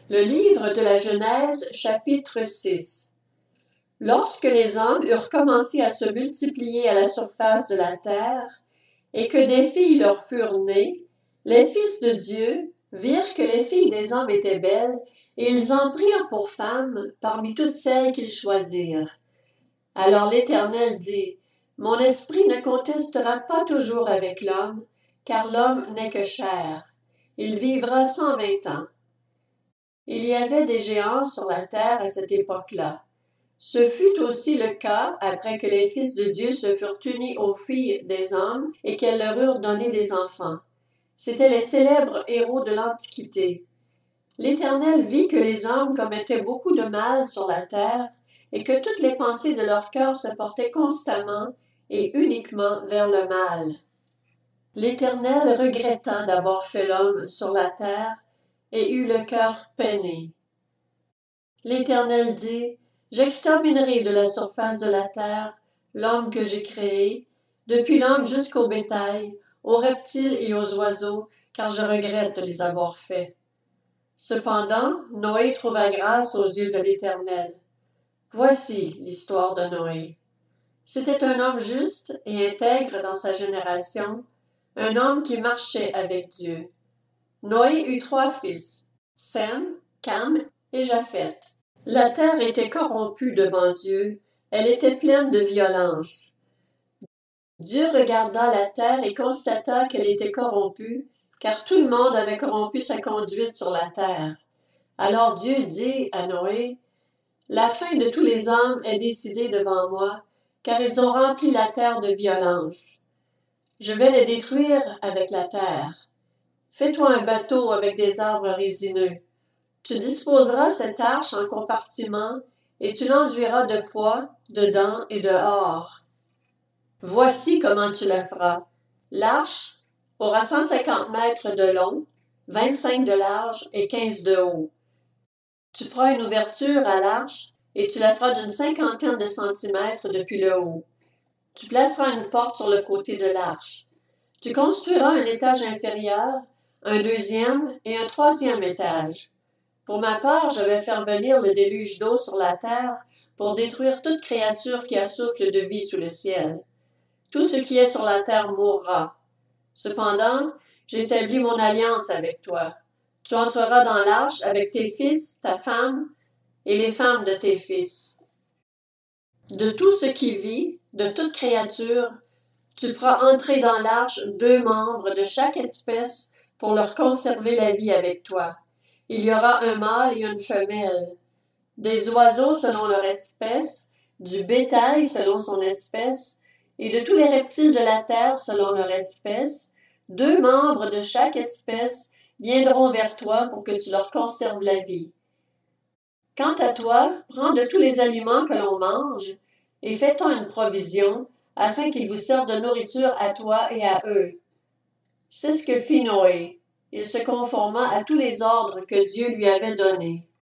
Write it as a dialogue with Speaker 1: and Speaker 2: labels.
Speaker 1: Le livre de la Genèse, chapitre 6. Lorsque les hommes eurent commencé à se multiplier à la surface de la terre, et que des filles leur furent nées, les fils de Dieu virent que les filles des hommes étaient belles, et ils en prirent pour femmes parmi toutes celles qu'ils choisirent. Alors l'Éternel dit, « Mon esprit ne contestera pas toujours avec l'homme, car l'homme n'est que chair. Il vivra 120 ans. » Il y avait des géants sur la terre à cette époque-là. Ce fut aussi le cas après que les fils de Dieu se furent unis aux filles des hommes et qu'elles leur eurent donné des enfants. C'étaient les célèbres héros de l'Antiquité. L'Éternel vit que les hommes commettaient beaucoup de mal sur la terre et que toutes les pensées de leur cœur se portaient constamment et uniquement vers le mal. L'Éternel regretta d'avoir fait l'homme sur la terre et eut le cœur peiné. L'Éternel dit, « J'exterminerai de la surface de la terre l'homme que j'ai créé, depuis l'homme jusqu'au bétail, aux reptiles et aux oiseaux, car je regrette de les avoir faits. » Cependant, Noé trouva grâce aux yeux de l'Éternel. Voici l'histoire de Noé. C'était un homme juste et intègre dans sa génération, un homme qui marchait avec Dieu. Noé eut 3 fils, Sem, Cam et Japheth. La terre était corrompue devant Dieu, elle était pleine de violence. Dieu regarda la terre et constata qu'elle était corrompue, car tout le monde avait corrompu sa conduite sur la terre. Alors Dieu dit à Noé, « La fin de tous les hommes est décidée devant moi, car ils ont rempli la terre de violence. Je vais les détruire avec la terre. Fais-toi un bateau avec des arbres résineux. Tu disposeras cette arche en compartiments et tu l'enduiras de poids, dedans et dehors. Voici comment tu la feras. L'arche aura 150 mètres de long, 25 de large et 15 de haut. Tu feras une ouverture à l'arche et tu la feras d'une 50aine de centimètres depuis le haut. Tu placeras une porte sur le côté de l'arche. Tu construiras un étage inférieur, un 2e et un 3e étage. Pour ma part, je vais faire venir le déluge d'eau sur la terre pour détruire toute créature qui a souffle de vie sous le ciel. Tout ce qui est sur la terre mourra. Cependant, j'établis mon alliance avec toi. Tu entreras dans l'arche avec tes fils, ta femme et les femmes de tes fils. De tout ce qui vit, de toute créature, tu feras entrer dans l'arche 2 membres de chaque espèce pour leur conserver la vie avec toi. Il y aura un mâle et une femelle, des oiseaux selon leur espèce, du bétail selon son espèce, et de tous les reptiles de la terre selon leur espèce. 2 membres de chaque espèce viendront vers toi pour que tu leur conserves la vie. Quant à toi, prends de tous les aliments que l'on mange, et fais-en une provision, afin qu'ils vous servent de nourriture à toi et à eux. C'est ce que fit Noé. Il se conforma à tous les ordres que Dieu lui avait donnés.